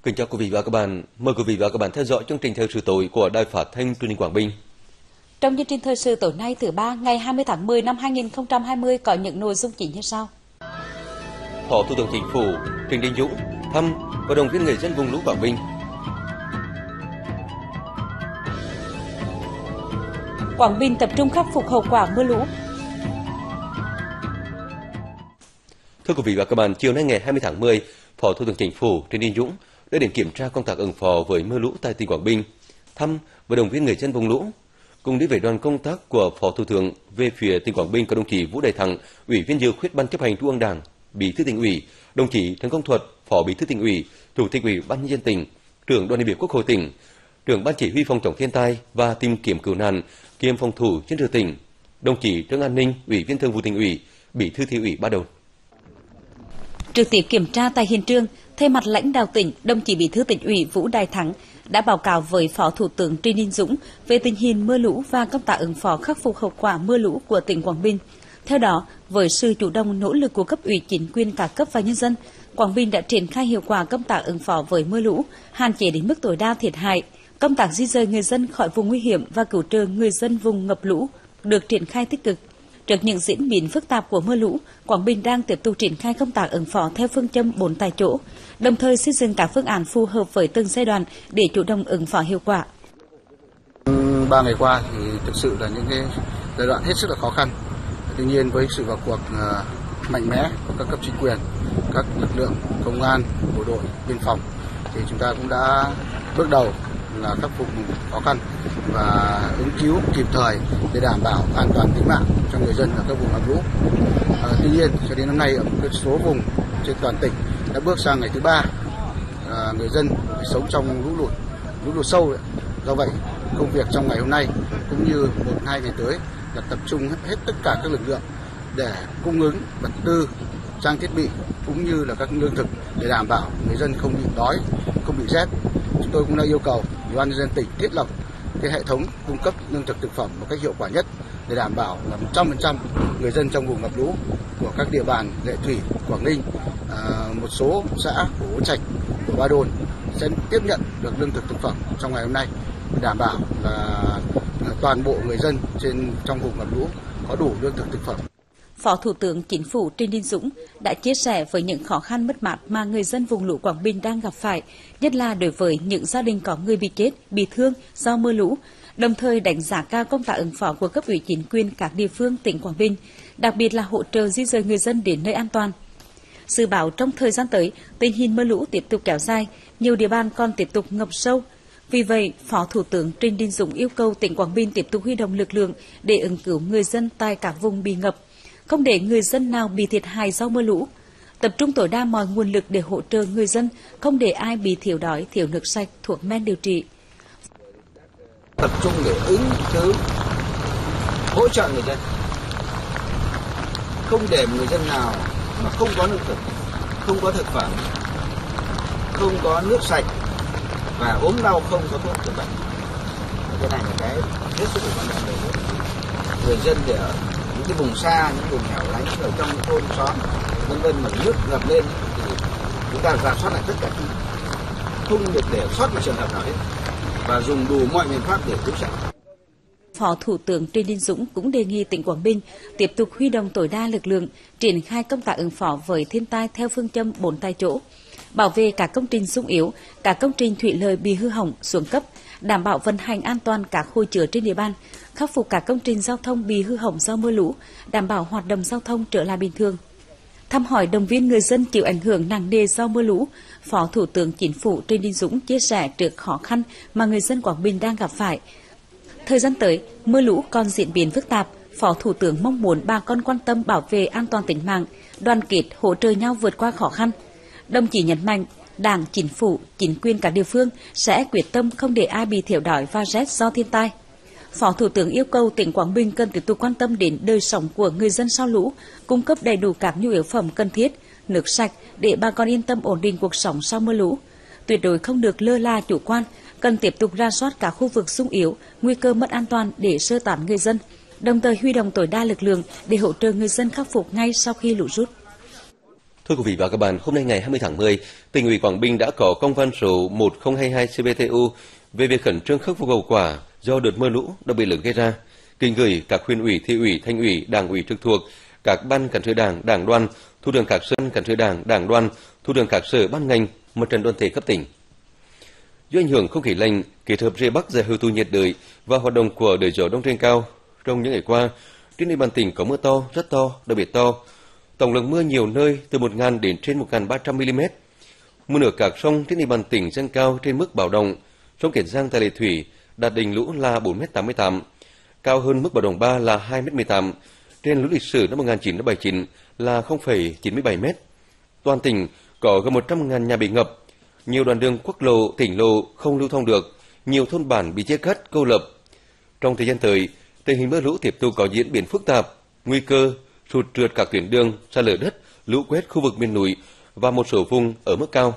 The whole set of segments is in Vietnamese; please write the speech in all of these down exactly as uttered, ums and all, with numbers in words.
Kính chào quý vị và các bạn. Mời quý vị và các bạn theo dõi chương trình thời sự tối của Đài Phát thanh Truyền hình Quảng Bình. Trong chương trình thời sự tối nay thứ ba ngày hai mươi tháng mười năm hai nghìn không trăm hai mươi có những nội dung chính như sau. Phó Thủ tướng Chính phủ Trịnh Đình Dũng thăm và động viên người dân vùng lũ Quảng Bình. Quảng Bình tập trung khắc phục hậu quả mưa lũ. Thưa quý vị và các bạn, chiều nay ngày hai mươi tháng mười, Phó Thủ tướng Chính phủ Trịnh Đình Dũng đã đến kiểm tra công tác ứng phó với mưa lũ tại tỉnh Quảng Bình, thăm và động viên người dân vùng lũ. Cùng đi với đoàn công tác của Phó Thủ tướng về phía tỉnh Quảng Bình có đồng chí Vũ Đại Thắng, Ủy viên dự khuyết Ban chấp hành Trung ương Đảng, Bí thư Tỉnh ủy, đồng chí Trần Công Thuật, Phó Bí thư Tỉnh ủy, Chủ tịch Ủy ban nhân dân tỉnh, trưởng đoàn đại biểu Quốc hội tỉnh, trưởng Ban chỉ huy phòng chống thiên tai và tìm kiếm cứu nạn kiêm phòng thủ chiến lược tỉnh, đồng chí Trương An Ninh, Ủy viên Thường vụ Tỉnh ủy, Bí thư Thị ủy Ba Đồn. Trực tiếp kiểm tra tại hiện trường, thay mặt lãnh đạo tỉnh, đồng chí Bí thư Tỉnh ủy Vũ Đại Thắng đã báo cáo với Phó Thủ tướng Trịnh Đình Dũng về tình hình mưa lũ và công tác ứng phó khắc phục hậu quả mưa lũ của tỉnh Quảng Bình. Theo đó, với sự chủ động nỗ lực của cấp ủy chính quyền các cấp và nhân dân, Quảng Bình đã triển khai hiệu quả công tác ứng phó với mưa lũ, hạn chế đến mức tối đa thiệt hại. Công tác di dời người dân khỏi vùng nguy hiểm và cứu trợ người dân vùng ngập lũ được triển khai tích cực. Trước những diễn biến phức tạp của mưa lũ, Quảng Bình đang tiếp tục triển khai công tác ứng phó theo phương châm bốn tại chỗ, đồng thời xây dựng các phương án phù hợp với từng giai đoạn để chủ động ứng phó hiệu quả. Ba ngày qua thì thực sự là những cái giai đoạn hết sức là khó khăn. Tuy nhiên với sự vào cuộc mạnh mẽ của các cấp chính quyền, các lực lượng công an, bộ đội, biên phòng thì chúng ta cũng đã bước đầu là khắc phục khó khăn và ứng cứu kịp thời để đảm bảo an toàn tính mạng cho người dân ở các vùng ngập lũ. À, tuy nhiên cho đến hôm nay ở một số vùng trên toàn tỉnh đã bước sang ngày thứ ba, à, người dân phải sống trong lũ lụt, lũ lụt sâu đấy. Do vậy công việc trong ngày hôm nay cũng như một hai ngày tới là tập trung hết tất cả các lực lượng để cung ứng vật tư, trang thiết bị cũng như là các lương thực để đảm bảo người dân không bị đói, không bị rét. Chúng tôi cũng đã yêu cầu Ủy ban nhân dân tỉnh thiết lập cái hệ thống cung cấp lương thực thực phẩm một cách hiệu quả nhất để đảm bảo là một trăm phần trăm người dân trong vùng ngập lũ của các địa bàn Lệ Thủy, Quảng Ninh, à, một số xã của Bố Trạch, của Ba Đồn sẽ tiếp nhận được lương thực thực phẩm trong ngày hôm nay để đảm bảo là toàn bộ người dân trên trong vùng ngập lũ có đủ lương thực thực phẩm. Phó Thủ tướng Chính phủ Trịnh Đình Dũng đã chia sẻ với những khó khăn mất mát mà người dân vùng lũ Quảng Bình đang gặp phải, nhất là đối với những gia đình có người bị chết, bị thương do mưa lũ, đồng thời đánh giá cao công tác ứng phó của cấp ủy chính quyền các địa phương tỉnh Quảng Bình, đặc biệt là hỗ trợ di dời người dân đến nơi an toàn. Dự báo trong thời gian tới, tình hình mưa lũ tiếp tục kéo dài, nhiều địa bàn còn tiếp tục ngập sâu. Vì vậy, Phó Thủ tướng Trịnh Đình Dũng yêu cầu tỉnh Quảng Bình tiếp tục huy động lực lượng để ứng cứu người dân tại các vùng bị ngập, không để người dân nào bị thiệt hại do mưa lũ, tập trung tối đa mọi nguồn lực để hỗ trợ người dân, không để ai bị thiếu đói, thiếu nước sạch, thuốc men điều trị. Tập trung để ứng cứu, hỗ trợ người dân, không để người dân nào mà không có lương thực, không có thực phẩm, không có nước sạch và ốm đau không có thuốc chữa bệnh. Cái này là cái hết sức quan trọng đối với người dân để ở những cái vùng xa, những vùng hẻo lánh ở trong những thôn xóm vân vân mà nước ngập lên thì chúng ta rà soát lại tất cả, không được để sót một trường hợp nào hết và dùng đủ mọi biện pháp để cứu trợ. Phó Thủ tướng Trịnh Đình Dũng cũng đề nghị tỉnh Quảng Bình tiếp tục huy động tối đa lực lượng, triển khai công tác ứng phó với thiên tai theo phương châm bốn tại chỗ, bảo vệ các công trình xung yếu, các công trình thủy lợi bị hư hỏng, xuống cấp, đảm bảo vận hành an toàn các hồ chứa trên địa bàn, khắc phục các công trình giao thông bị hư hỏng do mưa lũ, đảm bảo hoạt động giao thông trở lại bình thường. Thăm hỏi động viên người dân chịu ảnh hưởng nặng nề do mưa lũ, Phó Thủ tướng Chính phủ Trịnh Đình Dũng chia sẻ trước khó khăn mà người dân Quảng Bình đang gặp phải. Thời gian tới, mưa lũ còn diễn biến phức tạp, Phó Thủ tướng mong muốn bà con quan tâm bảo vệ an toàn tính mạng, đoàn kết hỗ trợ nhau vượt qua khó khăn. Đồng chí nhấn mạnh, Đảng, Chính phủ, chính quyền các địa phương sẽ quyết tâm không để ai bị thiếu đói và rét do thiên tai. Phó Thủ tướng yêu cầu tỉnh Quảng Bình cần tiếp tục quan tâm đến đời sống của người dân sau lũ, cung cấp đầy đủ các nhu yếu phẩm cần thiết, nước sạch để bà con yên tâm ổn định cuộc sống sau mưa lũ. Tuyệt đối không được lơ là chủ quan, cần tiếp tục rà soát các khu vực xung yếu, nguy cơ mất an toàn để sơ tán người dân, đồng thời huy động tối đa lực lượng để hỗ trợ người dân khắc phục ngay sau khi lũ rút. Thưa quý vị và các bạn, hôm nay ngày hai mươi tháng mười, Tỉnh ủy Quảng Bình đã có công văn số một không hai hai C B T U về việc khẩn trương khắc phục hậu quả do đợt mưa lũ đặc biệt lớn gây ra, kính gửi các huyện ủy, thị ủy, thành ủy, đảng ủy trực thuộc, các ban cán sự đảng, đảng đoàn, thủ trưởng các sở cán sự đảng, đảng đoàn, thủ trưởng các sở ban ngành, mặt trận đoàn thể cấp tỉnh. Do ảnh hưởng không khí lạnh kết hợp rìa bắc giải hội tụ nhiệt đới và hoạt động của đới gió đông trên cao, trong những ngày qua, trên địa bàn tỉnh có mưa to, rất to, đặc biệt to. Tổng lượng mưa nhiều nơi từ một nghìn đến trên một nghìn ba trăm mi-li-mét. Mưa ở các sông trên địa bàn tỉnh dâng cao trên mức báo động. Sông Kiến Giang tại Lệ Thủy đạt đỉnh lũ là bốn mét tám mươi tám, cao hơn mức báo động ba là hai mét mười tám. Trên lũ lịch sử năm một nghìn chín trăm bảy mươi chín là không phẩy chín mươi bảy mét. Toàn tỉnh có gần một trăm nghìn nhà bị ngập, nhiều đoạn đường quốc lộ, tỉnh lộ không lưu thông được, nhiều thôn bản bị chia cắt, cô lập. Trong thời gian tới, tình hình mưa lũ tiếp tục có diễn biến phức tạp, nguy cơ sụt trượt các tuyến đường, sạt lở đất, lũ quét khu vực miền núi và một số vùng ở mức cao.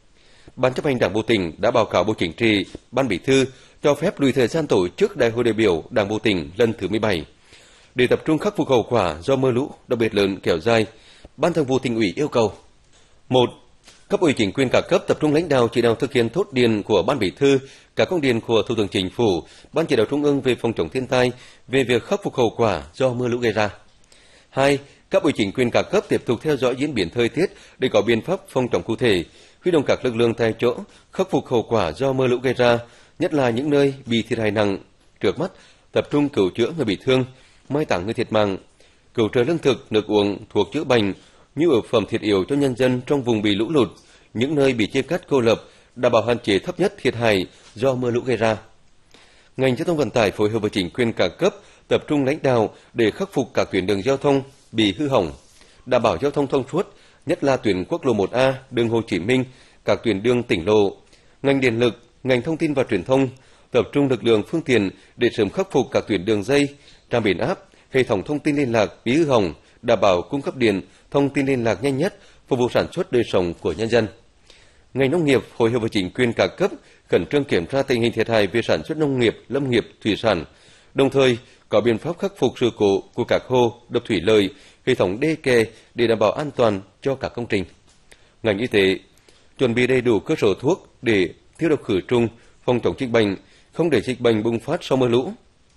Ban chấp hành Đảng bộ tỉnh đã báo cáo Bộ Chính trị, Ban Bí thư cho phép lùi thời gian tổ chức Đại hội đại biểu Đảng bộ tỉnh lần thứ mười bảy. Để tập trung khắc phục hậu quả do mưa lũ đặc biệt lớn kéo dài, Ban Thường vụ Tỉnh ủy yêu cầu: một. Cấp ủy chính quyền các cấp tập trung lãnh đạo chỉ đạo thực hiện tốt điện của Ban Bí thư, các công điện của Thủ tướng Chính phủ, Ban chỉ đạo Trung ương về phòng chống thiên tai về việc khắc phục hậu quả do mưa lũ gây ra. Hai. Cấp ủy chính quyền các cấp tiếp tục theo dõi diễn biến thời tiết để có biện pháp phòng chống cụ thể, huy động các lực lượng tại chỗ khắc phục hậu quả do mưa lũ gây ra, nhất là những nơi bị thiệt hại nặng. Trước mắt, tập trung cứu chữa người bị thương, mai táng người thiệt mạng, cứu trợ lương thực, nước uống, thuốc chữa bệnh, nhu yếu phẩm thiết yếu cho nhân dân trong vùng bị lũ lụt, những nơi bị chia cắt cô lập, đảm bảo hạn chế thấp nhất thiệt hại do mưa lũ gây ra. Ngành giao thông vận tải phối hợp với chính quyền các cấp tập trung lãnh đạo để khắc phục các tuyến đường giao thông bị hư hỏng, đảm bảo giao thông thông suốt, nhất là tuyến quốc lộ một A, đường Hồ Chí Minh, các tuyến đường tỉnh lộ. Ngành điện lực, ngành thông tin và truyền thông tập trung lực lượng phương tiện để sớm khắc phục các tuyến đường dây, trạm biến áp, hệ thống thông tin liên lạc bị hư hỏng, đảm bảo cung cấp điện, thông tin liên lạc nhanh nhất, phục vụ sản xuất đời sống của nhân dân. Ngành nông nghiệp phối hợp với chính quyền các cấp khẩn trương kiểm tra tình hình thiệt hại về sản xuất nông nghiệp, lâm nghiệp, thủy sản, đồng thời có biện pháp khắc phục sự cố của các hồ, đập thủy lợi, hệ thống đê kè để đảm bảo an toàn cho các công trình. Ngành y tế chuẩn bị đầy đủ cơ sở thuốc để tiêu độc khử trùng, phòng chống dịch bệnh, không để dịch bệnh bùng phát sau mưa lũ.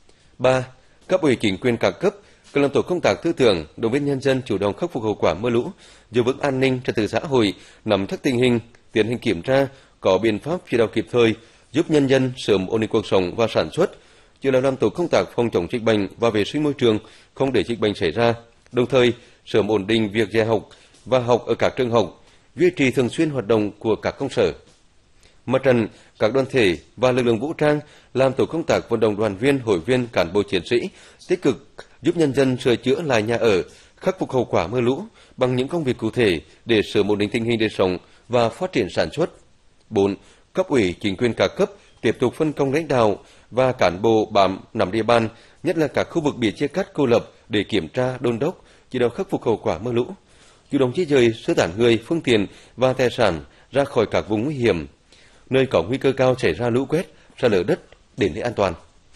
Ba. Cấp ủy chính quyền các cấp cần làm tổ công tác tư tưởng, động viên nhân dân chủ động khắc phục hậu quả mưa lũ, giữ vững an ninh trật tự xã hội, nắm chắc tình hình, tiến hành kiểm tra, có biện pháp chỉ đạo kịp thời, giúp nhân dân sớm ổn định cuộc sống và sản xuất, chỉ đạo làm tổ công tác phòng chống dịch bệnh và vệ sinh môi trường, không để dịch bệnh xảy ra, đồng thời sớm ổn định việc dạy học và học ở các trường học, duy trì thường xuyên hoạt động của các công sở. Mặt trận, các đoàn thể và lực lượng vũ trang làm tổ công tác vận động đoàn viên, hội viên, cán bộ chiến sĩ tích cực giúp nhân dân sửa chữa lại nhà ở, khắc phục hậu quả mưa lũ bằng những công việc cụ thể để sớm ổn định tình hình đời sống và phát triển sản xuất. Bốn. Cấp ủy chính quyền các cấp tiếp tục phân công lãnh đạo và cán bộ bám nắm địa bàn, nhất là các khu vực bị chia cắt cô lập để kiểm tra, đôn đốc, chỉ đạo khắc phục hậu quả mưa lũ, chủ động di dời sơ tán người, phương tiện và tài sản ra khỏi các vùng nguy hiểm, nơi có nguy cơ cao xảy ra lũ quét, sạt lở đất đến nơi an toàn.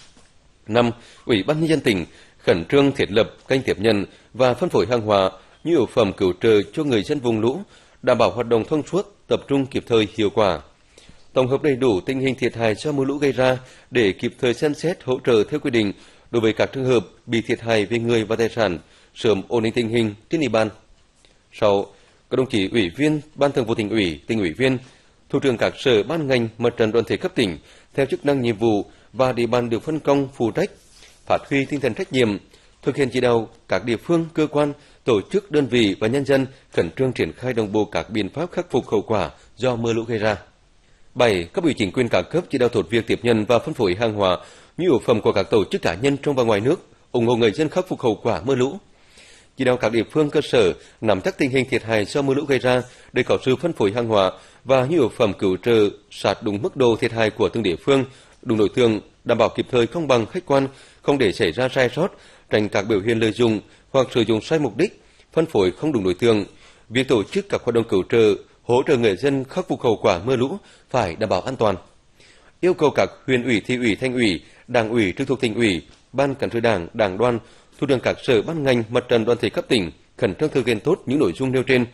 Năm. Ủy ban nhân dân tỉnh khẩn trương thiết lập kênh tiếp nhận và phân phối hàng hóa, nhu yếu phẩm cứu trợ cho người dân vùng lũ, đảm bảo hoạt động thông suốt, tập trung kịp thời, hiệu quả. Tổng hợp đầy đủ tình hình thiệt hại do mưa lũ gây ra để kịp thời xem xét hỗ trợ theo quy định đối với các trường hợp bị thiệt hại về người và tài sản, sớm ổn định tình hình trên địa bàn. Sau, các đồng chí ủy viên Ban Thường vụ Tỉnh ủy, tỉnh ủy viên, thủ trưởng các sở ban ngành, mặt trận đoàn thể cấp tỉnh theo chức năng nhiệm vụ và địa bàn được phân công phụ trách, phát huy tinh thần trách nhiệm, thực hiện chỉ đạo các địa phương, cơ quan, tổ chức, đơn vị và nhân dân khẩn trương triển khai đồng bộ các biện pháp khắc phục hậu quả do mưa lũ gây ra. Bảy. Cấp ủy chính quyền các cấp chỉ đạo tốt việc tiếp nhận và phân phối hàng hóa, nhu yếu phẩm của các tổ chức cá nhân trong và ngoài nước, ủng hộ người dân khắc phục hậu quả mưa lũ. Chỉ đạo các địa phương cơ sở nắm chắc tình hình thiệt hại do mưa lũ gây ra để có sự phân phối hàng hóa và nhu yếu phẩm cứu trợ sát đúng mức độ thiệt hại của từng địa phương, đúng đối tượng, đảm bảo kịp thời, công bằng, khách quan, không để xảy ra sai sót, tránh các biểu hiện lợi dụng hoặc sử dụng sai mục đích, phân phối không đúng đối tượng. Việc tổ chức các hoạt động cứu trợ, hỗ trợ người dân khắc phục hậu quả mưa lũ phải đảm bảo an toàn. Yêu cầu các huyện ủy, thị ủy, thành ủy, đảng ủy trực thuộc tỉnh ủy, ban cán sự đảng, đảng đoàn, thủ trưởng các sở ban ngành, mặt trận đoàn thể cấp tỉnh khẩn trương thực hiện tốt những nội dung nêu trên,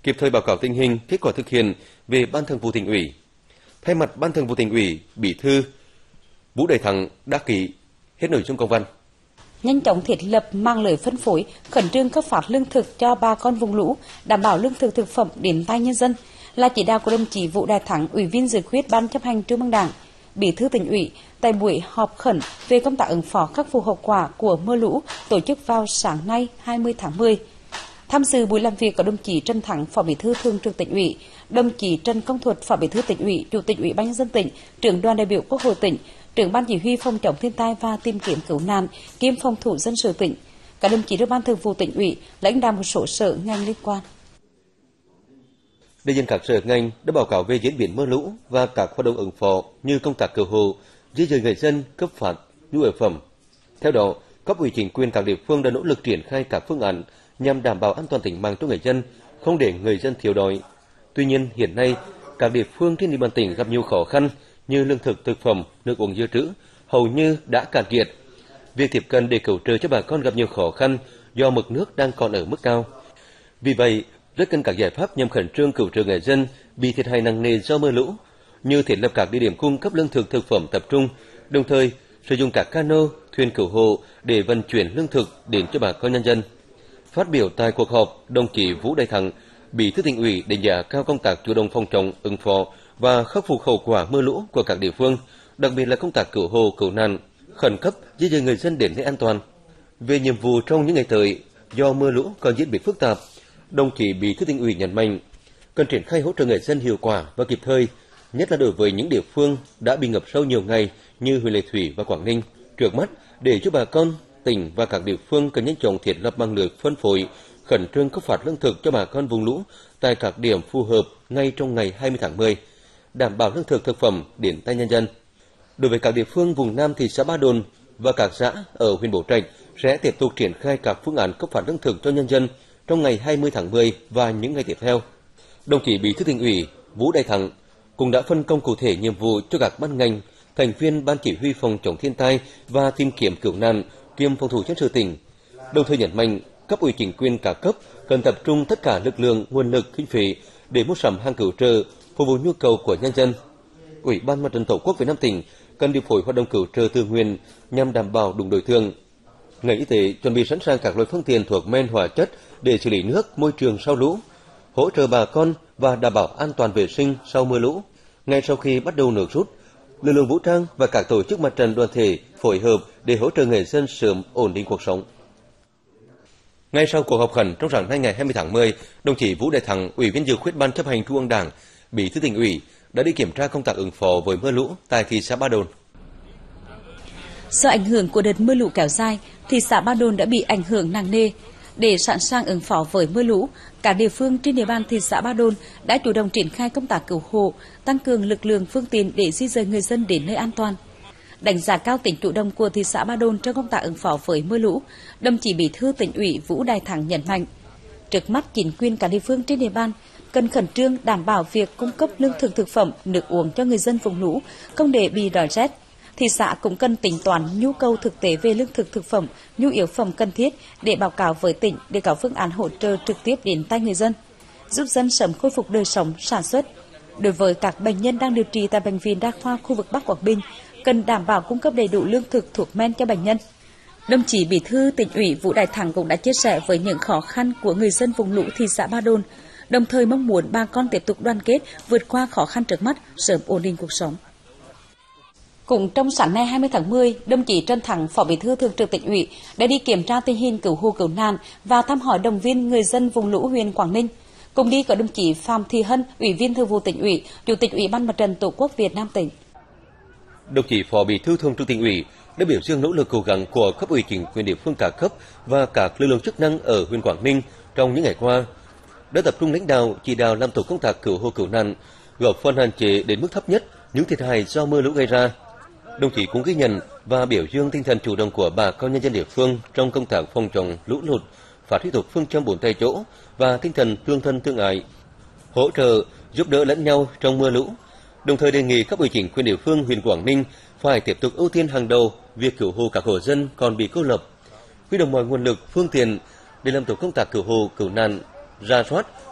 kịp thời báo cáo tình hình, kết quả thực hiện về Ban Thường vụ Tỉnh ủy. Thay mặt Ban Thường vụ Tỉnh ủy, Bí thư Vũ Đại Thắng đã ký hết nội dung công văn. Nhanh chóng thiết lập mạng lưới phân phối, khẩn trương cấp phát lương thực cho bà con vùng lũ, đảm bảo lương thực thực phẩm đến tay nhân dân là chỉ đạo của đồng chí Vũ Đại Thắng, Ủy viên Dự khuyết Ban Chấp hành Trung ương Đảng, Bí thư Tỉnh ủy tại buổi họp khẩn về công tác ứng phó khắc phục hậu quả của mưa lũ tổ chức vào sáng nay hai mươi tháng mười. Tham dự buổi làm việc có đồng chí Trần Thắng, Phó Bí thư Thường trực Tỉnh ủy, đồng chí Trần Công Thuật, Phó Bí thư Tỉnh ủy, Chủ tịch Ủy ban nhân dân tỉnh, trưởng đoàn đại biểu Quốc hội tỉnh, trưởng ban chỉ huy phòng chống thiên tai và tìm kiếm cứu nạn, kiêm phòng thủ dân sự tỉnh, các đồng chí trong Ban Thường vụ Tỉnh ủy, lãnh đạo một số sở ngành liên quan. Đại diện các sở ngành đã báo cáo về diễn biến mưa lũ và các hoạt động ứng phó như công tác cứu hộ, di dời người dân, cấp phát nhu yếu phẩm. Theo đó, cấp ủy chính quyền các địa phương đã nỗ lực triển khai các phương án nhằm đảm bảo an toàn tính mạng cho người dân, không để người dân thiếu đói. Tuy nhiên, hiện nay các địa phương trên địa bàn tỉnh gặp nhiều khó khăn như lương thực, thực phẩm, nước uống dự trữ hầu như đã cạn kiệt. Việc tiếp cận để cứu trợ cho bà con gặp nhiều khó khăn do mực nước đang còn ở mức cao. Vì vậy, rất cần các giải pháp nhằm khẩn trương cứu trợ người dân bị thiệt hại nặng nề do mưa lũ, như thiết lập các địa điểm cung cấp lương thực thực phẩm tập trung, đồng thời sử dụng các cano, thuyền cứu hộ để vận chuyển lương thực đến cho bà con nhân dân. Phát biểu tại cuộc họp, đồng chí Vũ Đại Thắng, Bí thư Tỉnh ủy đánh giá cao công tác chủ động phòng chống, ứng phó và khắc phục hậu quả mưa lũ của các địa phương, đặc biệt là công tác cứu hộ, cứu nạn, khẩn cấp di dời người dân đến nơi an toàn. Về nhiệm vụ trong những ngày tới, do mưa lũ còn diễn biến phức tạp, đồng chí Bí thư Tỉnh ủy nhấn mạnh cần triển khai hỗ trợ người dân hiệu quả và kịp thời, nhất là đối với những địa phương đã bị ngập sâu nhiều ngày như huyện Lệ Thủy và Quảng Ninh. Trước mắt, để giúp bà con, tỉnh và các địa phương cần nhanh chóng thiết lập mạng lưới phân phối, khẩn trương cấp phát lương thực cho bà con vùng lũ tại các điểm phù hợp ngay trong ngày hai mươi tháng mười, đảm bảo lương thực thực phẩm đến tay nhân dân. Đối với các địa phương vùng Nam thị xã Ba Đồn và các xã ở huyện Bố Trạch sẽ tiếp tục triển khai các phương án cấp phát lương thực cho nhân dân trong ngày hai mươi tháng mười và những ngày tiếp theo. Đồng chí Bí thư Tỉnh ủy Vũ Đại Thắng cũng đã phân công cụ thể nhiệm vụ cho các ban ngành, thành viên Ban chỉ huy phòng chống thiên tai và tìm kiếm cứu nạn kiêm phòng thủ dân sự tỉnh, đồng thời nhấn mạnh cấp ủy chính quyền các cấp cần tập trung tất cả lực lượng, nguồn lực, kinh phí để mua sắm hàng cứu trợ phục vụ nhu cầu của nhân dân. Ủy ban Mặt trận Tổ quốc Việt Nam tỉnh cần điều phối hoạt động cứu trợ tự nguyện nhằm đảm bảo đúng đối tượng. Ngành y tế chuẩn bị sẵn sàng các loại phương tiện thuốc men, hóa chất để xử lý nước, môi trường sau lũ, hỗ trợ bà con và đảm bảo an toàn vệ sinh sau mưa lũ. Ngay sau khi bắt đầu nước rút, lực lượng vũ trang và các tổ chức mặt trận đoàn thể phối hợp để hỗ trợ người dân sớm ổn định cuộc sống. Ngay sau cuộc họp khẩn trong sáng nay ngày hai mươi tháng mười, đồng chí Vũ Đại Thắng, Ủy viên Dự khuyết Ban Chấp hành Trung ương Đảng, Bí thư Tỉnh ủy đã đi kiểm tra công tác ứng phó với mưa lũ tại thị xã Ba Đồn. Do ảnh hưởng của đợt mưa lũ kéo dài, thị xã Ba Đồn đã bị ảnh hưởng nặng nề. Để sẵn sàng ứng phó với mưa lũ, các địa phương trên địa bàn thị xã Ba Đồn đã chủ động triển khai công tác cứu hộ, tăng cường lực lượng phương tiện để di dời người dân đến nơi an toàn. Đánh giá cao tính chủ động của thị xã Ba Đồn trong công tác ứng phó với mưa lũ, đồng chí Bí thư Tỉnh ủy Vũ Đại Thắng nhấn mạnh, trước mắt chính quyền các địa phương trên địa bàn cần khẩn trương đảm bảo việc cung cấp lương thực thực phẩm, nước uống cho người dân vùng lũ, không để bị đói rét. Thị xã cũng cần tính toán nhu cầu thực tế về lương thực thực phẩm, nhu yếu phẩm cần thiết để báo cáo với tỉnh để có phương án hỗ trợ trực tiếp đến tay người dân, giúp dân sớm khôi phục đời sống, sản xuất. Đối với các bệnh nhân đang điều trị tại Bệnh viện Đa khoa khu vực Bắc Quảng Bình, cần đảm bảo cung cấp đầy đủ lương thực, thuốc men cho bệnh nhân. Đồng chí Bí thư Tỉnh ủy Vũ Đại Thắng cũng đã chia sẻ với những khó khăn của người dân vùng lũ thị xã Ba Đồn, đồng thời mong muốn bà con tiếp tục đoàn kết, vượt qua khó khăn trước mắt, sớm ổn định cuộc sống. Cũng trong sáng nay hai mươi tháng mười, đồng chí Trần Thắng, Phó Bí thư Thường trực Tỉnh ủy đã đi kiểm tra tình hình cứu hộ cứu nạn và thăm hỏi động viên người dân vùng lũ huyện Quảng Ninh. Cùng đi có đồng chí Phạm Thị Hân, Ủy viên Thường vụ Tỉnh ủy, Chủ tịch Ủy ban Mặt trận Tổ quốc Việt Nam tỉnh. Đồng chí Phó Bí thư Thường trực Tỉnh ủy đã biểu dương nỗ lực cố gắng của cấp ủy chính quyền địa phương cả cấp và các lực lượng chức năng ở huyện Quảng Ninh trong những ngày qua, đã tập trung lãnh đạo chỉ đạo làm tổ công tác cứu hộ cứu nạn, góp phần hạn chế đến mức thấp nhất những thiệt hại do mưa lũ gây ra. Đồng chí cũng ghi nhận và biểu dương tinh thần chủ động của bà con nhân dân địa phương trong công tác phòng chống lũ lụt, phát huy tốt phương châm bốn tại chỗ và tinh thần tương thân tương ái, hỗ trợ giúp đỡ lẫn nhau trong mưa lũ. Đồng thời đề nghị cấp ủy chính quyền địa phương huyện Quảng Ninh phải tiếp tục ưu tiên hàng đầu việc cứu hộ các hộ dân còn bị cô lập, huy động mọi nguồn lực, phương tiện để làm tổ công tác cứu hộ cứu nạn, rà soát,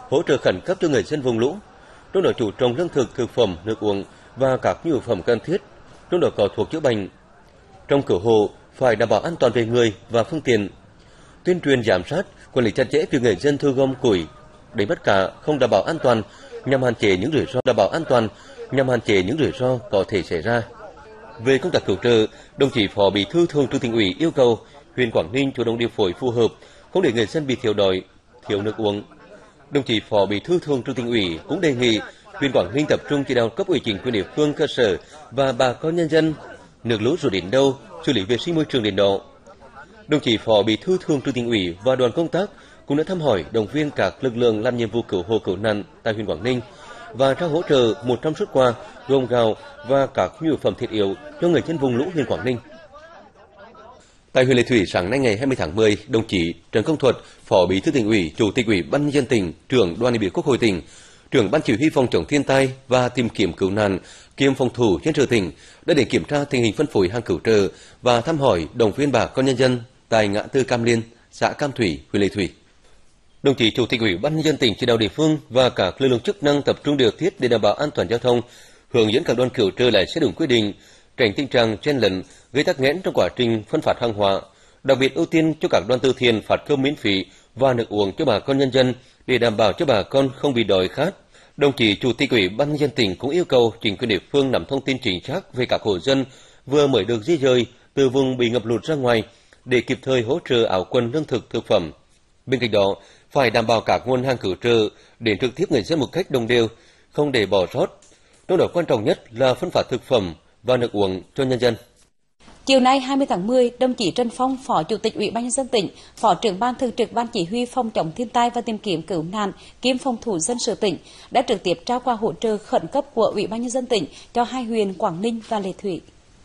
hỗ trợ khẩn cấp cho người dân vùng lũ, trong đó chủ trồng lương thực, thực phẩm, nước uống và các nhu yếu phẩm cần thiết, trong đó có thuốc chữa bệnh. Trong cứu hộ phải đảm bảo an toàn về người và phương tiện, tuyên truyền giám sát, quản lý chặt chẽ việc người dân thu gom củi, đánh bắt cá không đảm bảo an toàn nhằm hạn chế những rủi ro đảm bảo an toàn nhằm hạn chế những rủi ro có thể xảy ra. Về công tác cứu trợ, đồng chí Phó Bí thư Thường trực Tỉnh ủy yêu cầu huyện Quảng Ninh chủ động điều phối phù hợp, không để người dân bị thiếu đói, thiếu nước uống. Đồng chí Phó Bí thư Thường trực Tỉnh ủy cũng đề nghị huyện Quảng Ninh tập trung chỉ đạo cấp ủy chính quyền địa phương cơ sở và bà con nhân dân nước lũ rút đến đâu, xử lý vệ sinh môi trường đến đó. Đồng chí Phó Bí thư Thường trực Tỉnh ủy và đoàn công tác cũng đã thăm hỏi, động viên các lực lượng làm nhiệm vụ cứu hộ cứu nạn tại huyện Quảng Ninh và trao hỗ trợ một trăm suất quà gồm gạo và các nhu yếu phẩm thiết yếu cho người dân vùng lũ huyện Quảng Ninh. Tại huyện Lệ Thủy, sáng nay ngày hai mươi tháng mười, đồng chí Trần Công Thuật, Phó Bí thư Tỉnh ủy, Chủ tịch Ủy ban nhân dân tỉnh, trưởng Đoàn đại biểu Quốc hội tỉnh, trưởng Ban chỉ huy phòng chống thiên tai và tìm kiếm cứu nạn kiêm phòng thủ dân sự tỉnh đã đến kiểm tra tình hình phân phối hàng cứu trợ và thăm hỏi, động viên bà con nhân dân tại ngã tư Cam Liên, xã Cam Thủy, huyện Lệ Thủy. Đồng chí Chủ tịch Ủy ban nhân dân tỉnh chỉ đạo địa phương và các lực lượng chức năng tập trung điều tiết để đảm bảo an toàn giao thông, hướng dẫn các đoàn cứu trợ lái xe đúng quy định, tránh tình trạng chen lấn gây tắc nghẽn trong quá trình phân phát hàng hóa. Đặc biệt ưu tiên cho các đoàn từ thiện phát cơm miễn phí và nước uống cho bà con nhân dân để đảm bảo cho bà con không bị đói khát. Đồng chí Chủ tịch Ủy ban nhân dân tỉnh cũng yêu cầu chính quyền địa phương nắm thông tin chính xác về các hộ dân vừa mới được di dời từ vùng bị ngập lụt ra ngoài để kịp thời hỗ trợ áo quần, lương thực, thực phẩm. Bên cạnh đó, phải đảm bảo các nguồn hàng cứu trợ đến trực tiếp người dân một cách đồng đều, không để bỏ sót. Trong đó quan trọng nhất là phân phát thực phẩm và nước uống cho nhân dân. Chiều nay hai mươi tháng mười, đồng chí Trần Phong, Phó Chủ tịch Ủy ban nhân dân tỉnh, Phó trưởng Ban Thường trực Ban Chỉ huy phòng chống thiên tai và tìm kiếm cứu nạn kiêm phòng thủ dân sự tỉnh đã trực tiếp trao quà hỗ trợ khẩn cấp của Ủy ban nhân dân tỉnh cho hai huyện Quảng Ninh và Lệ Thủy.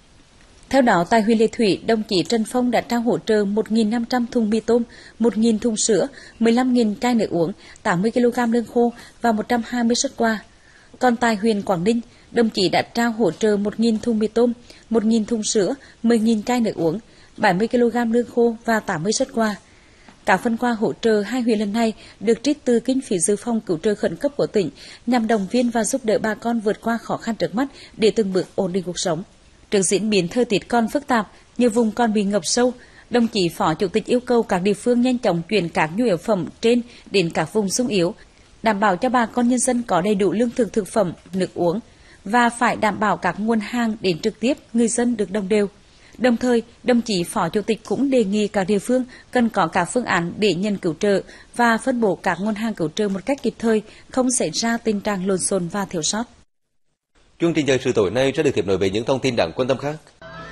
Theo đó, tại huyện Lệ Thủy, đồng chí Trần Phong đã trao hỗ trợ một nghìn năm trăm thùng mì tôm, một nghìn thùng sữa, mười lăm nghìn chai nước uống, tám mươi ki lô gam lương khô và một trăm hai mươi suất quà. Còn tại huyện Quảng Ninh, đồng chí đã trao hỗ trợ một nghìn thùng mì tôm, một nghìn thùng sữa, mười nghìn chai nước uống, bảy mươi ki lô gam lương khô và tám mươi suất quà. Các phần quà hỗ trợ hai huyện lần này được trích từ kinh phí dự phòng cứu trợ khẩn cấp của tỉnh nhằm động viên và giúp đỡ bà con vượt qua khó khăn trước mắt để từng bước ổn định cuộc sống. Trước diễn biến thời tiết còn phức tạp, nhiều vùng còn bị ngập sâu, đồng chí Phó Chủ tịch yêu cầu các địa phương nhanh chóng chuyển các nhu yếu phẩm trên đến các vùng xung yếu, đảm bảo cho bà con nhân dân có đầy đủ lương thực thực phẩm, nước uống và phải đảm bảo các nguồn hàng đến trực tiếp người dân được đồng đều. Đồng thời, đồng chí Phó Chủ tịch cũng đề nghị các địa phương cần có các phương án để nhận cứu trợ và phân bổ các nguồn hàng cứu trợ một cách kịp thời, không xảy ra tình trạng lộn xộn và thiếu sót. Chương trình thời sự tối nay sẽ được tiếp nối với những thông tin đáng quan tâm khác.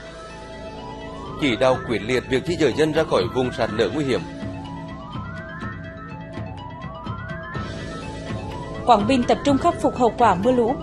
Chỉ đạo quyết liệt việc di dời dân ra khỏi vùng sạt lở nguy hiểm. Quảng Bình tập trung khắc phục hậu quả mưa lũ.